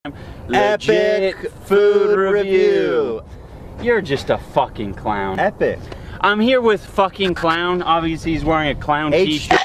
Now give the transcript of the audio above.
Epic food review. You're just a fucking clown. Epic. I'm here with fucking clown. Obviously he's wearing a clown t-shirt.